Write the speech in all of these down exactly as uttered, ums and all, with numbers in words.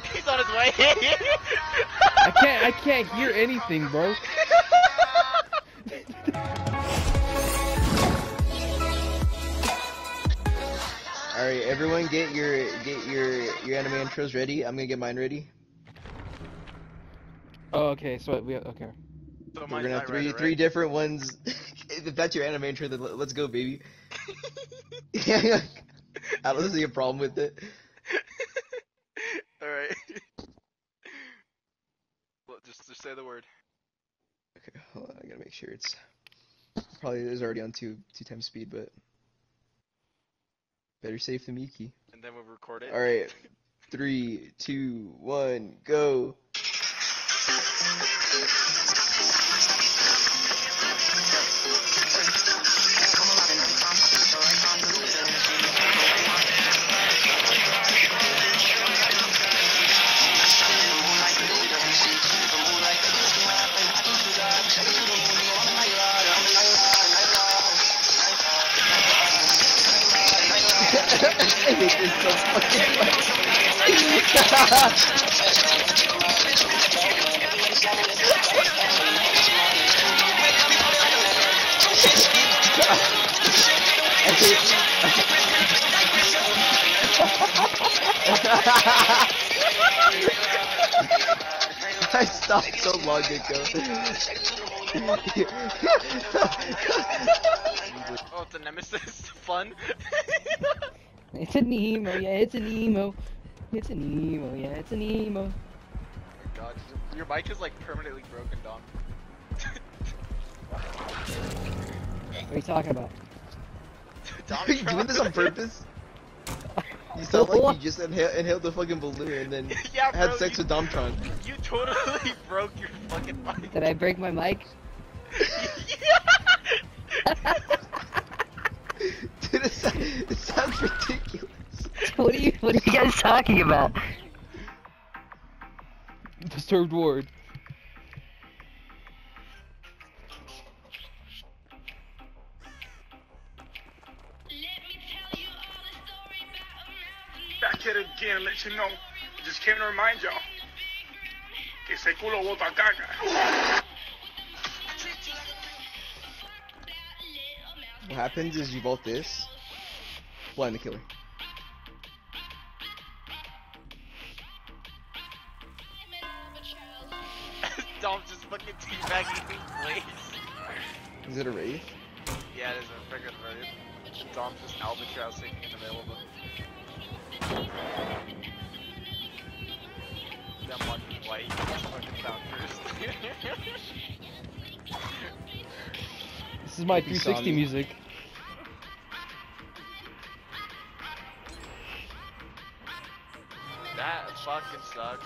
He's on his way. I can't. I can't hear anything, bro. All right, everyone, get your get your your anime intros ready. I'm gonna get mine ready. Oh, okay. So we have, okay. So We're gonna have three right, three right? different ones. If that's your anime intro, then let's go, baby. I don't see a problem with it. All right. Well, just just say the word. Okay, hold on. I gotta make sure it's probably is already on two two times speed, but better safe than Miki. And then we'll record it. All right, three, two, one, go. It's so fucking I stopped so long ago. Oh, it's a nemesis. Fun. It's an emo. Yeah, it's an emo. It's an emo. Yeah, it's an emo. Oh my God, your mic is like permanently broken, Dom. What are you talking about? Are you doing this on purpose? You sound like you just inhaled, inhaled the fucking balloon and then Yeah, bro, had sex you, with Domtron. You totally broke your fucking mic. Did I break my mic? Dude, it, sound, it sounds ridiculous. What are you? What are you guys talking about? Disturbed ward. Back here again, let you know. I just came to remind y'all. Que ese culo bota caca. What happens is you vault this, blind the killer. Dom's just fucking teabagging in place. Is it a wraith? Yeah, it is a freaking wraith. Dom's just albatrossing in the middle of them. Them one white fucking found first. This is my Hope you three saw sixty me. music. That fucking sucks.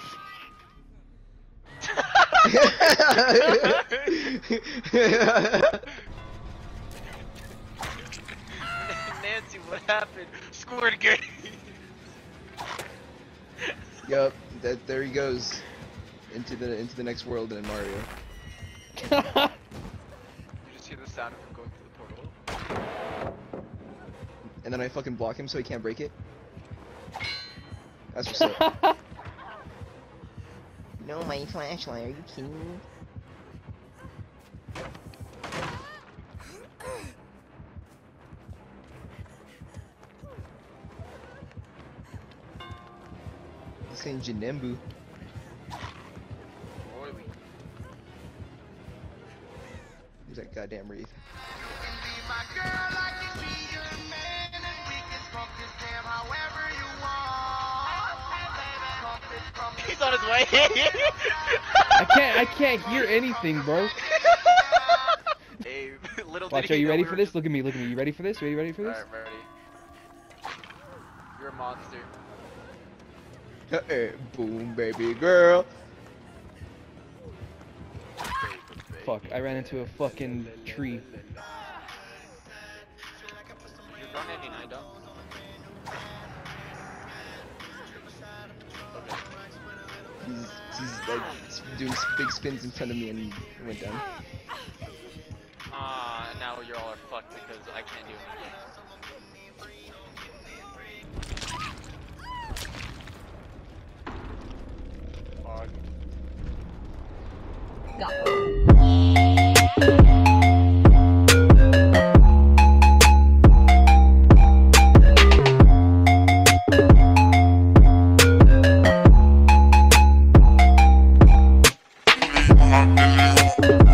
Nancy, what happened? Squirt game. Yup, that there he goes into the into the next world in Mario. You just hear the sound of him going through the portal. And then I fucking block him so he can't break it. That's what's up. No, my flashlight. Are you kidding me? This ain't Janembu. Royally. Who's that goddamn wraith? He's on his way. I can't. I can't hear anything, bro. Hey, little Watch. did Are he you know ready we for were this? just- Look at me. Look at me. You ready for this? Are you ready for this? Alright, ready. You're a monster. Uh-uh. Boom, baby girl. Fuck! I ran into a fucking tree. You're going ninety-nine, Dom. He's, he's like doing big spins in front of me and he went down. Ah, uh, now you're all are fucked because I can't do anything. Go.